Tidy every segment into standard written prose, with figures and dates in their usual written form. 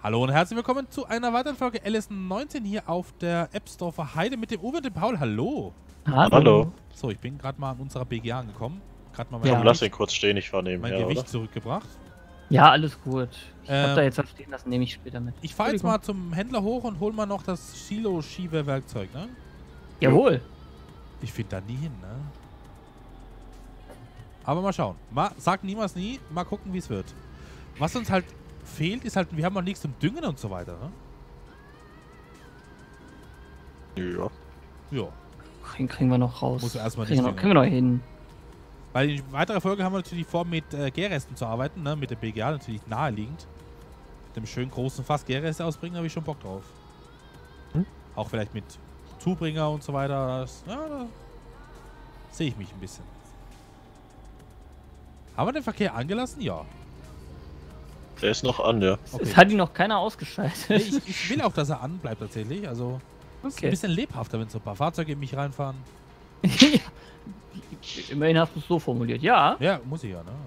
Hallo und herzlich willkommen zu einer weiteren Folge LS19 hier auf der Ebsdorfer Heide mit dem Uwe und dem Paul. Hallo. Hallo. So, ich bin gerade mal an unserer BGA angekommen. Gerade mal Ja. Lass ihn kurz stehen, ich fahre mein nebenher, Gewicht oder? zurückgebracht. Ja, alles gut. Ich hab Ähm, da jetzt was stehen lassen, nehme ich später mit. Ich fahre jetzt mal zum Händler hoch und hol mal noch das Silo-Schiebewerkzeug, ne? Jawohl. Ich finde da nie hin, ne? Aber mal schauen. Sag niemals nie. Mal gucken, wie es wird. Was uns halt fehlt, ist halt, wir haben noch nichts zum Düngen und so weiter, ne? Ja. Ja. Kriegen wir noch raus. Muss erstmal Kriegen nicht wir noch hin. Weil in weiterer Folge haben wir natürlich vor, mit Gärresten zu arbeiten, ne? Mit der BGA natürlich naheliegend. Mit dem schönen großen Fass Gärreste ausbringen, habe ich schon Bock drauf. Auch vielleicht mit Zubringer und so weiter. Da sehe ich mich ein bisschen. Haben wir den Verkehr angelassen? Ja. Der ist noch an, ja. Okay. Es hat ihn noch keiner ausgeschaltet. Nee, ich will auch, dass er anbleibt tatsächlich. Also, es ist ein bisschen lebhafter, wenn so ein paar Fahrzeuge in mich reinfahren. Ja. Immerhin hast du es so formuliert. Ja. Ja, muss ich ja, ne?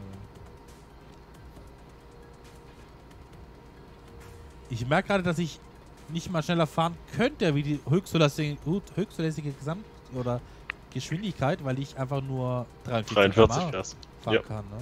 Ich merke gerade, dass ich nicht mal schneller fahren könnte, wie die höchstzulässige Gesamt- oder Geschwindigkeit, weil ich einfach nur 43 km/h fährst. fahren Ja. kann, ne?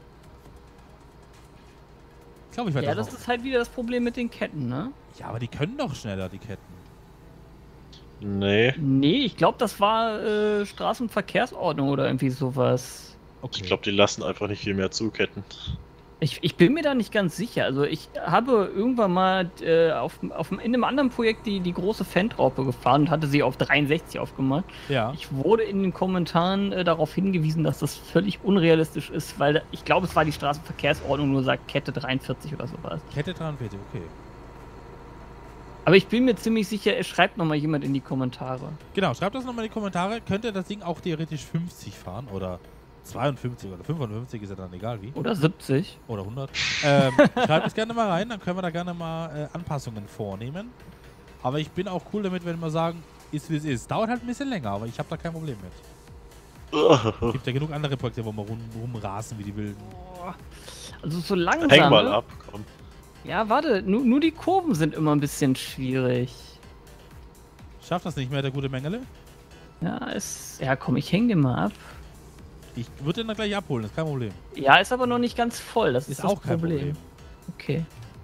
Ich glaube, ich werde Ja, das das auch. ist halt wieder das Problem mit den Ketten, ne? Ja, aber die können doch schneller, die Ketten. Nee, Nee, ich glaube, das war Straßenverkehrsordnung oder irgendwie sowas. Okay. ich glaube, die lassen einfach nicht viel mehr zuketten. Ich bin mir da nicht ganz sicher. Also ich habe irgendwann mal in einem anderen Projekt die große Fentraupe gefahren und hatte sie auf 63 aufgemacht. Ja. Ich wurde in den Kommentaren darauf hingewiesen, dass das völlig unrealistisch ist, weil ich glaube, es war die Straßenverkehrsordnung, nur sagt Kette 43 oder sowas. Kette 43, okay. Aber ich bin mir ziemlich sicher, es schreibt nochmal jemand in die Kommentare. Genau, schreibt das nochmal in die Kommentare. Könnte das Ding auch theoretisch 50 fahren oder 52 oder 55, ist ja dann egal wie. Oder 70. Oder 100. Schreibt es gerne mal rein, dann können wir da gerne mal Anpassungen vornehmen. Aber ich bin auch cool damit, wenn wir sagen, ist wie es ist. Dauert halt ein bisschen länger, aber ich habe da kein Problem mit. Es gibt ja genug andere Projekte, wo wir rumrasen wie die Wilden. Also so langsam. Häng mal ne? ab, komm. Ja, warte, nur die Kurven sind immer ein bisschen schwierig. Schafft das nicht mehr, der gute Mengele? Ja, komm, ich häng den mal ab. Ich würde den dann gleich abholen, ist kein Problem. Ja, ist aber noch nicht ganz voll, das ist das auch kein Problem. Okay.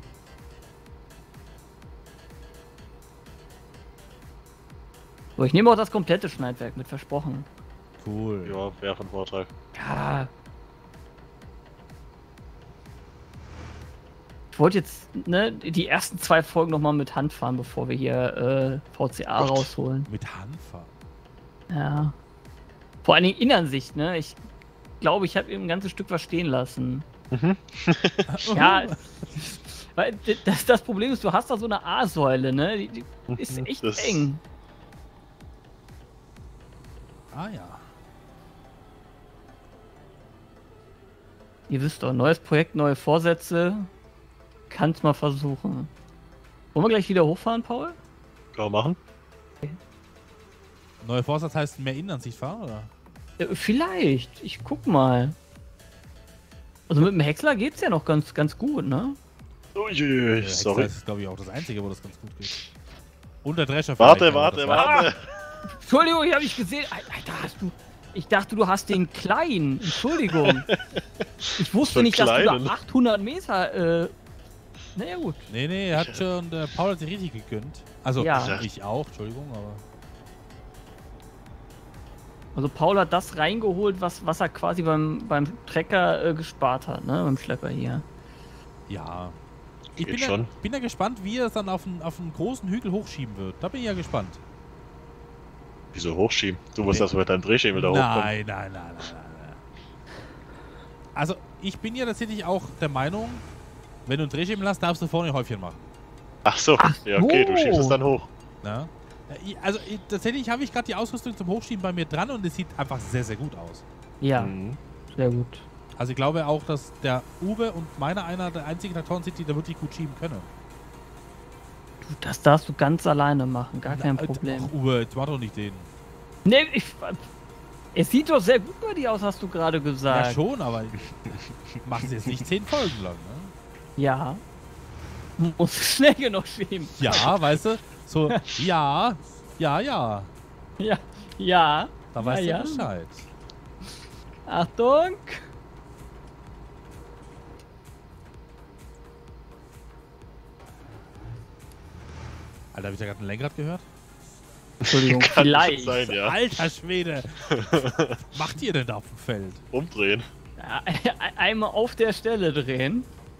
So, ich nehme auch das komplette Schneidwerk mit, versprochen. Cool. Ja, wäre ein Vorteil. Ja. Ich wollte jetzt die ersten 2 Folgen nochmal mit Hand fahren, bevor wir hier VCA Gott. rausholen. Mit Handfahren. Ja. Vor allen Dingen in Ansicht, ne? Ich glaube, ich habe eben ein ganzes Stück was stehen lassen. Ja, weil das Problem ist, du hast da so eine A-Säule, ne? Die ist echt Das- eng. Ah ja. Ihr wisst doch, neues Projekt, neue Vorsätze. Kann's mal versuchen. Wollen wir gleich wieder hochfahren, Paul? Kann man machen. Neuer Vorsatz heißt mehr Innenansicht fahren, oder? Vielleicht. Ich guck mal. Also mit dem Häcksler geht's ja noch ganz gut, ne? Uiuiui, sorry. Das ist, glaube ich, auch das Einzige, wo das ganz gut geht. Und der Drescher Warte, vielleicht, aber das war's. warte. Entschuldigung, ich habe nicht gesehen. Alter, ich dachte, du hast den kleinen. Entschuldigung. Ich wusste So nicht, dass du kleinen. da 800 Meter. Naja, gut. Nee, er hat schon, der Paul hat sich richtig gegönnt. Also, Ja. ich auch, Entschuldigung, aber... Also, Paul hat das reingeholt, was er quasi beim Trecker gespart hat, ne? Beim Schlepper hier. Ja. Ich Geht bin schon. bin ja gespannt, wie er es dann auf einen großen Hügel hochschieben wird. Da bin ich ja gespannt. Wieso hochschieben? Du musst Nee. das mit deinem Drehschemel da hochkommen. Nein. Also, ich bin ja tatsächlich auch der Meinung, wenn du einen Drehschemel hast, darfst du vorne ein Häufchen machen. Ach so, ja okay, du so. schiebst es dann hoch. Na? Also, tatsächlich habe ich gerade die Ausrüstung zum Hochschieben bei mir dran und es sieht einfach sehr, sehr gut aus. Ja, Mhm. sehr gut. Also, ich glaube auch, dass der Uwe und meiner einer der einzigen Traktoren sind, die da wirklich gut schieben können. Du, das darfst du ganz alleine machen, gar kein Problem. Ach, Uwe, jetzt mach doch nicht den. Nee, es sieht doch sehr gut bei dir aus, hast du gerade gesagt. Ja, schon, aber ich mach es jetzt nicht 10 Folgen lang, ne? Ja. Muss schnell genug schieben. Ja, weißt du? So, ja. Ja, ja. Da weißt ja. du Bescheid. Achtung. Alter, hab ich da gerade ein Lenkrad gehört? Entschuldigung, Kann vielleicht. sein, ja. Alter Schwede! Was macht ihr denn da auf dem Feld? Umdrehen. Ja, einmal auf der Stelle drehen.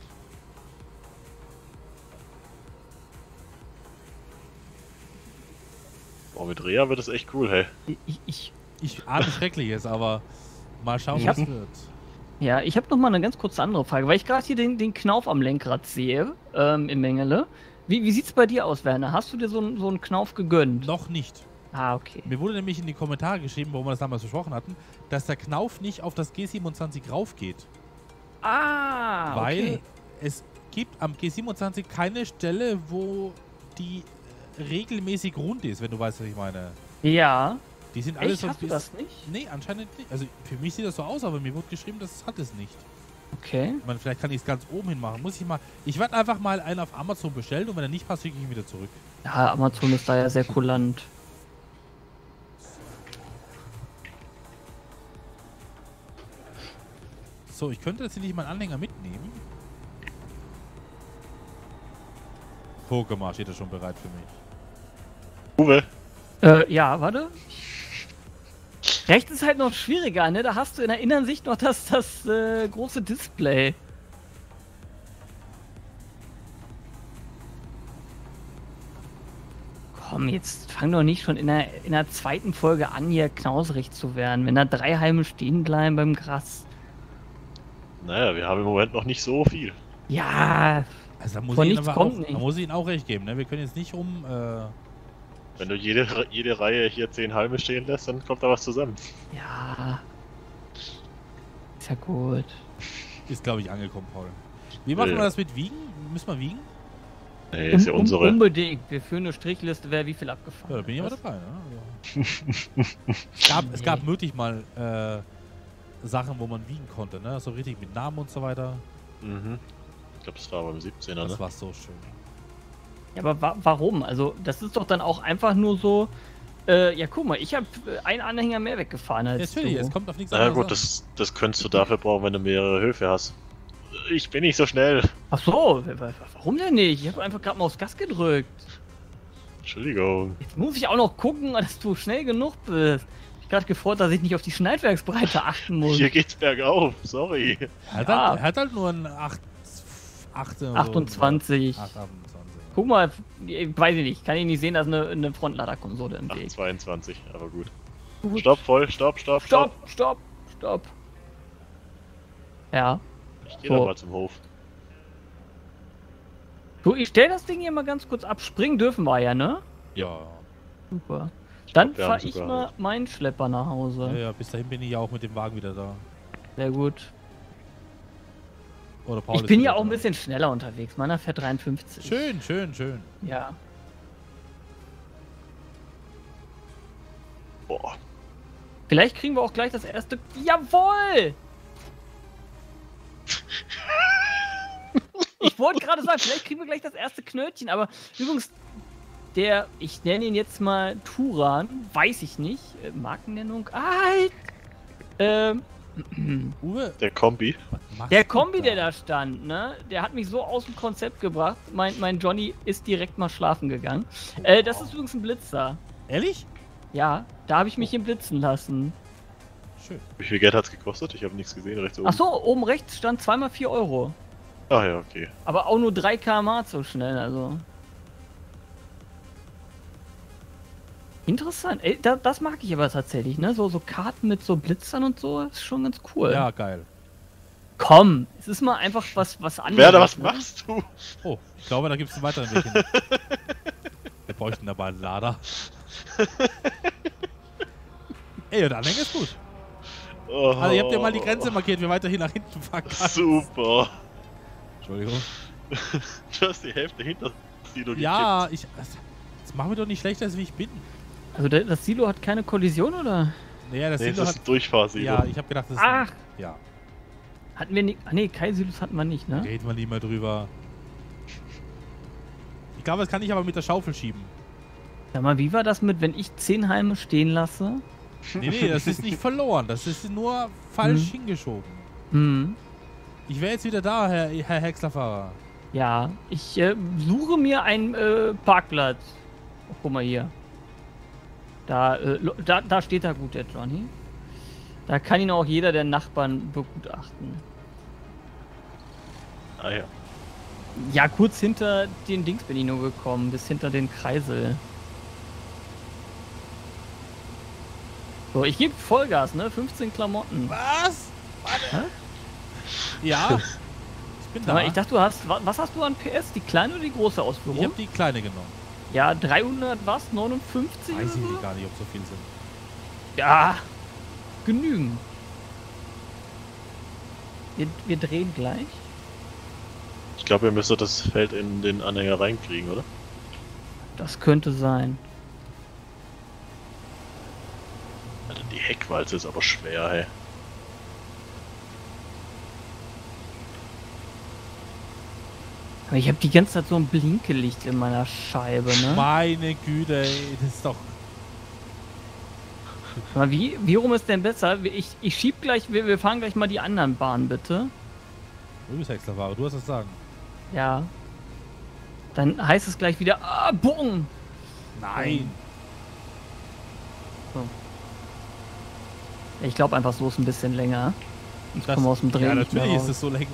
Boah, mit Rea wird das echt cool, hey. Ich ahne Schreckliches, aber mal schauen, was wird. Ja, ich habe noch mal eine ganz kurze andere Frage, weil ich gerade hier den Knauf am Lenkrad sehe, im Mengele. Wie sieht's bei dir aus, Werner? Hast du dir so einen Knauf gegönnt? Noch nicht. Ah, okay. Mir wurde nämlich in die Kommentare geschrieben, warum wir das damals besprochen hatten, dass der Knauf nicht auf das G27 raufgeht. Ah, Weil okay. es gibt am G27 keine Stelle, wo die regelmäßig rund ist, wenn du weißt, was ich meine. Ja. Die sind alles Echt? so ein Hast du bisschen. das nicht? Nee, anscheinend nicht. Also für mich sieht das so aus, aber mir wurde geschrieben, das hat es nicht. Okay. Ich meine, vielleicht kann ich es ganz oben hin machen. Muss ich mal. Ich werde einfach mal einen auf Amazon bestellen und wenn er nicht passt, schicke ich ihn wieder zurück. Ja, Amazon ist da ja sehr kulant. So, ich könnte jetzt nicht meinen Anhänger mitnehmen. Pokémon steht da schon bereit für mich. Uwe, Ja, warte. Rechts ist halt noch schwieriger, ne? Da hast du in der Innensicht noch das große Display. Komm, jetzt fang doch nicht schon in der zweiten Folge an, hier knauserig zu werden, wenn da 3 Halme stehen bleiben beim Gras. naja, wir haben im Moment noch nicht so viel. Ja, Also da muss, von ich, nichts aber kommt auch, nichts. da muss ich Ihnen auch recht geben. Ne? Wir können jetzt nicht Wenn du jede Reihe hier 10 Halme stehen lässt, dann kommt da was zusammen. Ja. Ist ja gut. Ist, glaube ich, angekommen, Paul. Wie machen Ja. wir das mit Wiegen? Müssen wir wiegen? Nee, ist ja unsere. Unbedingt. Wir führen eine Strichliste, wer wie viel abgefahren Ja, da bin ich aber hat. dabei. Ne? Also, es gab möglich mal Sachen, wo man wiegen konnte. Ne? So richtig mit Namen und so weiter. Mhm. Ich glaube, das war beim 17er, Das ne? war so schön. Ja, aber warum? Also, das ist doch dann auch einfach nur so. Ja, guck mal, ich habe einen Anhänger mehr weggefahren als Natürlich, du. es kommt auf nichts Na anderes gut, an. das könntest du dafür brauchen, wenn du mehrere Höfe hast. Ich bin nicht so schnell. Ach so, warum denn nicht? Ich habe einfach gerade mal aufs Gas gedrückt. Entschuldigung. Jetzt muss ich auch noch gucken, dass du schnell genug bist. Ich gerade gefreut, dass ich nicht auf die Schneidwerksbreite achten muss. Hier geht's bergauf, sorry. Er hat halt nur ein 28. 28. 28. Guck mal, weiß ich nicht, kann ich nicht sehen, dass eine Frontladerkonsole im Weg. 22, aber gut. Gut. Stopp, voll, stopp. Stopp. Ja. Ich geh So. doch mal zum Hof. Du, ich stell das Ding hier mal ganz kurz ab. Springen dürfen wir ja, ne? Ja. Super. Dann wir haben fahre ich sogar mal halt. meinen Schlepper nach Hause. Ja, bis dahin bin ich ja auch mit dem Wagen wieder da. Sehr gut. Oder Paul Ich ist bin wieder ja auch ein da. bisschen schneller unterwegs. Meiner fährt 53. Schön. Ja. Boah. Vielleicht kriegen wir auch gleich das erste. Jawohl! Ich wollte gerade sagen, vielleicht kriegen wir gleich das erste Knötchen, aber übrigens, ich nenne ihn jetzt mal Turan, weiß ich nicht. Markennennung. Halt! Uwe, Der Kombi. was machst Der du Kombi, der da stand, ne? Der hat mich so aus dem Konzept gebracht. Mein Johnny ist direkt mal schlafen gegangen. Das ist übrigens ein Blitzer. Ehrlich? Ja, da habe ich mich blitzen lassen. Schön. Wie viel Geld hat's gekostet? Ich habe nichts gesehen, rechts oben. Ach so, oben rechts stand 2 x 4 Euro. Ah ja, okay. Aber auch nur 3 km/h so schnell, also. Interessant. Ey, das mag ich aber tatsächlich, ne? So Karten mit so Blitzern und so, ist schon ganz cool. Ja, geil. Komm, es ist mal einfach was anderes. Werder, was ne? machst du? Oh, ich glaube, da gibt es einen weiteren Weg hin. Wir bräuchten dabei einen Lader. Ey, der Anhänger ist gut. Oh, Also, ihr habt ja mal die Grenze markiert, wie weiter hier nach hinten fahren kann. Super. Entschuldigung. Du hast die Hälfte hinter Silo Ja, jetzt machen wir doch nicht schlechter, als wie ich bin. Also das Silo hat keine Kollision, oder? Naja, das Nee, Silo das hat. ist ein Durchfahrsilo. Ja, ich habe gedacht, das ist. Ach! Ja, Hatten wir nicht. Ah nee, keine Silos hatten wir nicht, ne? reden wir nie mehr drüber. glaube, das kann ich aber mit der Schaufel schieben. Sag mal, wie war das mit, wenn ich 10 Halme stehen lasse? Nee, das ist nicht verloren. Das ist nur falsch hingeschoben. Hm. Ich wäre jetzt wieder da, Herr Häckslerfahrer. Ja, ich suche mir einen Parkplatz. Oh, guck mal hier. Da steht da gut, der Johnny. Da kann ihn auch jeder der Nachbarn begutachten. Ah ja. Ja, kurz hinter den Dings bin ich nur gekommen, bis hinter den Kreisel. So, ich gebe Vollgas, ne? 15 Klamotten. Was? Hä? Ja. Ich bin da. Aber ich dachte, du hast. Was hast du an PS? Die kleine oder die große Ausführung? Ich habe die kleine genommen. Ja, 300 was? 59? Weiß oder ich so? gar nicht, ob so viel sind. Ja, genügend. Wir drehen gleich. Ich glaube, ihr müsstet das Feld in den Anhänger reinkriegen, oder? Das könnte sein. Alter, die Heckwalze ist aber schwer, hey. Aber ich habe die ganze Zeit so ein Blinkelicht in meiner Scheibe, ne? Meine Güte, ey, das ist doch... Aber wie rum ist denn besser? Ich schieb gleich, wir fahren gleich mal die anderen Bahnen, bitte. Du bist Häckslerfahrer, du hast das sagen. Ja. Dann heißt es gleich wieder, Bogen! Nein. So. Ich glaube einfach, so ist ein bisschen länger. Ich komme aus dem Dreh. Ja, nicht mehr natürlich ist raus. es so länger.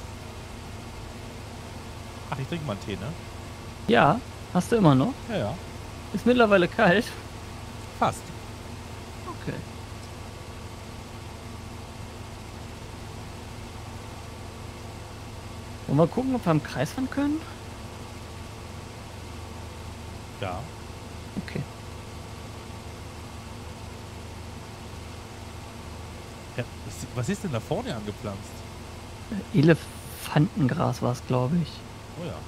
Ach, ich trinke mal einen Tee, ne? Ja, hast du immer noch? Ja, ja. Ist mittlerweile kalt. Fast. Okay. Wollen wir gucken, ob wir im Kreis fahren können? Ja. Okay. Ja, was ist denn da vorne angepflanzt? Elefantengras war es, glaube ich. Oh ja.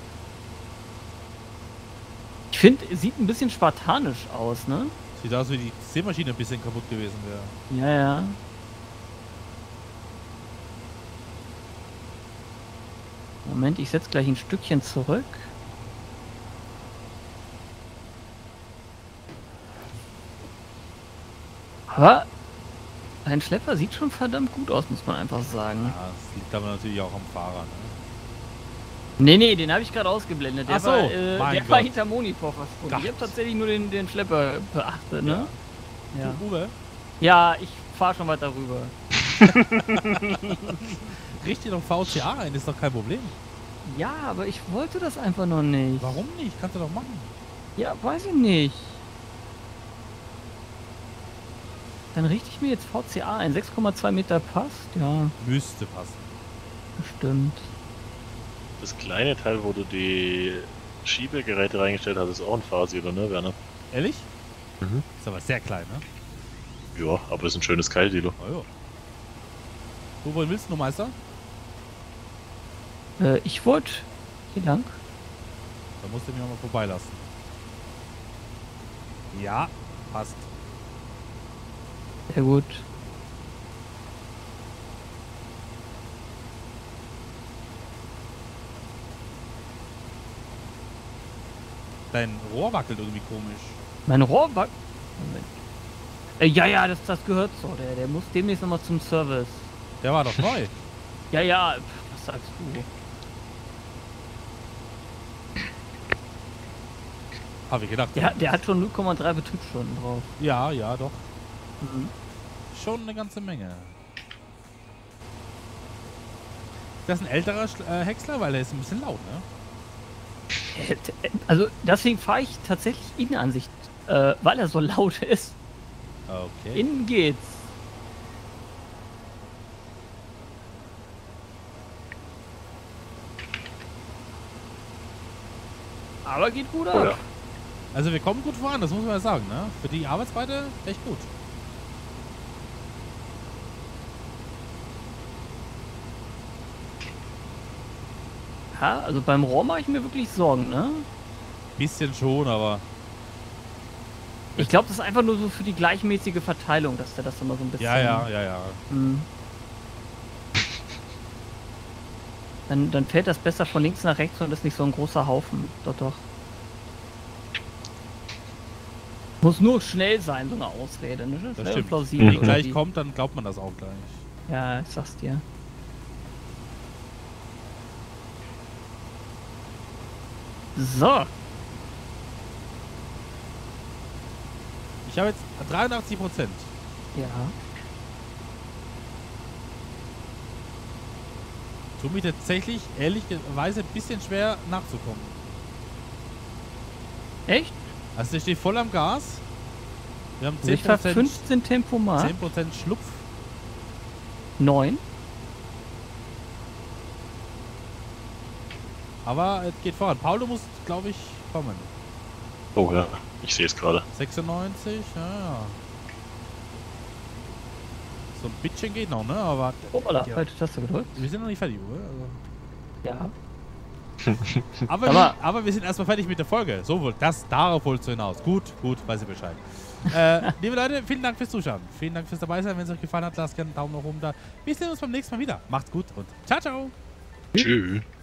Ich finde, es sieht ein bisschen spartanisch aus, ne? Sieht aus, wie die Sämaschine ein bisschen kaputt gewesen wäre. Ja, ja. Moment, ich setze gleich ein Stückchen zurück. Aber ein Schlepper sieht schon verdammt gut aus, muss man einfach sagen. Ja, das liegt aber natürlich auch am Fahrer, ne? Nee, den habe ich gerade ausgeblendet. Der Ach so, war, mein war Gott. hinter Monitor verschwunden. Gott. Ich habe tatsächlich nur den Schlepper beachtet, ne? Ja, Du, Uwe, ja ich fahre schon weiter rüber. richte doch VCA ein, ist doch kein Problem. Ja, aber ich wollte das einfach noch nicht. Warum nicht? Kannst du doch machen. Ja, weiß ich nicht. Dann richte ich mir jetzt VCA ein. 6,2 Meter passt? Ja, Müsste passen. bestimmt. Das kleine Teil, wo du die Schiebegeräte reingestellt hast, ist auch ein Fahrsilo, ne, Werner? Ehrlich? Mhm. Ist aber sehr klein, ne? Ja, aber ist ein schönes Keilsilo. Oh ja. Du, wohin willst du, Meister? Ich wollte hier lang. Da musst du mich mal vorbeilassen. Ja, passt. Sehr gut. Dein Rohr wackelt irgendwie komisch. Mein Rohr war... Moment. Ja, das gehört so. Der muss demnächst nochmal zum Service. Der war doch neu. Ja, was sagst du? Hab ich gedacht. Der hat schon 0,3 Betriebsstunden drauf. Ja, ja, doch. Mhm. Schon eine ganze Menge. Das ist ein älterer Häcksler, weil der ist ein bisschen laut, ne? Also deswegen fahre ich tatsächlich Innenansicht, weil er so laut ist. Okay. Innen geht's. Aber geht gut ab. Oh ja. Also wir kommen gut voran, das muss man ja sagen, ne? Für die Arbeitsweite echt gut. Ja, also beim Rohr mache ich mir wirklich Sorgen, ne? Bisschen schon, aber Ich glaube, das ist einfach nur so für die gleichmäßige Verteilung, dass der das immer so ein bisschen... ja. Mhm. Dann fällt das besser von links nach rechts und ist nicht so ein großer Haufen. Doch. Muss nur schnell sein, so eine Ausrede. Ne? Das Schnell stimmt. plausibel. Wenn die gleich kommt, dann glaubt man das auch gleich. Ja, ich sag's dir. So. Ich habe jetzt 83%. Ja. Tut mir tatsächlich, ehrlicherweise, ein bisschen schwer nachzukommen. Echt? Also der steht voll am Gas. Wir haben Ich fahr 10%, 15 Tempomat. 10% Schlupf. 9. Aber es geht voran. Paulo muss, glaube ich, kommen. Oh ja, ich sehe es gerade. 96, ja. So ein bisschen geht noch, ne? Aber Hoppala, ja. falsche Taste gedrückt. Wir sind noch nicht fertig, oder? Also. Ja. Aber wir sind erstmal fertig mit der Folge. So wohl, darauf wolltest du hinaus. Gut, weiß ich Bescheid. Liebe Leute, vielen Dank fürs Zuschauen. Vielen Dank fürs Dabei sein. Wenn es euch gefallen hat, lasst gerne einen Daumen nach oben da. Wir sehen uns beim nächsten Mal wieder. Macht's gut und ciao, ciao. Tschüss.